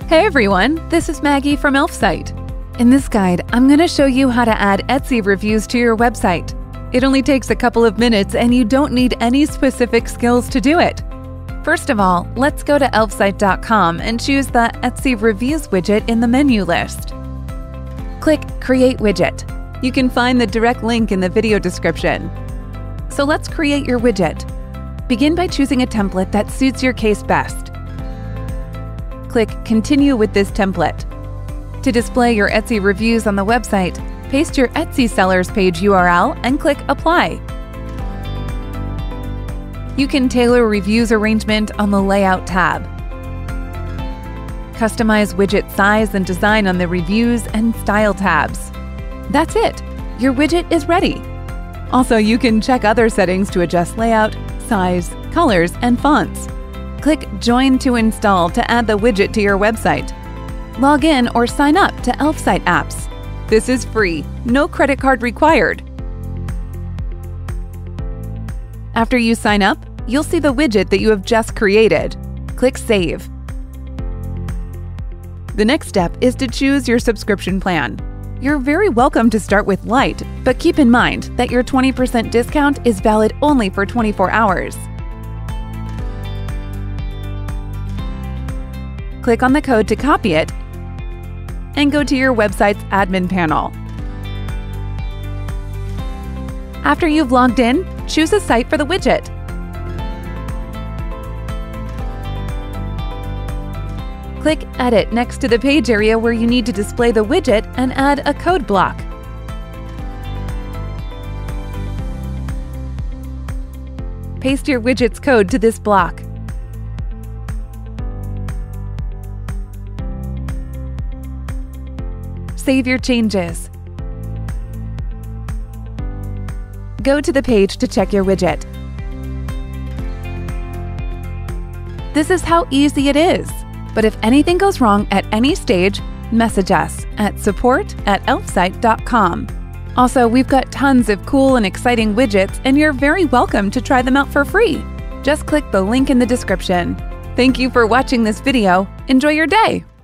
Hey everyone, this is Maggie from Elfsight. In this guide, I'm going to show you how to add Etsy reviews to your website. It only takes a couple of minutes and you don't need any specific skills to do it. First of all, let's go to elfsight.com and choose the Etsy Reviews widget in the menu list. Click Create Widget. You can find the direct link in the video description. So let's create your widget. Begin by choosing a template that suits your case best. Click Continue with this template. To display your Etsy reviews on the website, paste your Etsy sellers page URL and click Apply. You can tailor reviews arrangement on the Layout tab. Customize widget size and design on the Reviews and Style tabs. That's it! Your widget is ready! Also, you can check other settings to adjust layout, size, colors, and fonts. Click Join to install to add the widget to your website. Log in or sign up to Elfsight apps. This is free, no credit card required. After you sign up, you'll see the widget that you have just created. Click Save. The next step is to choose your subscription plan. You're very welcome to start with Lite, but keep in mind that your 20% discount is valid only for 24 hours. Click on the code to copy it and go to your website's admin panel. After you've logged in, choose a site for the widget. Click Edit next to the page area where you need to display the widget and add a code block. Paste your widget's code to this block. Save your changes. Go to the page to check your widget. This is how easy it is. But if anything goes wrong at any stage, message us at support@elfsight.com. Also, we've got tons of cool and exciting widgets, and you're very welcome to try them out for free. Just click the link in the description. Thank you for watching this video. Enjoy your day!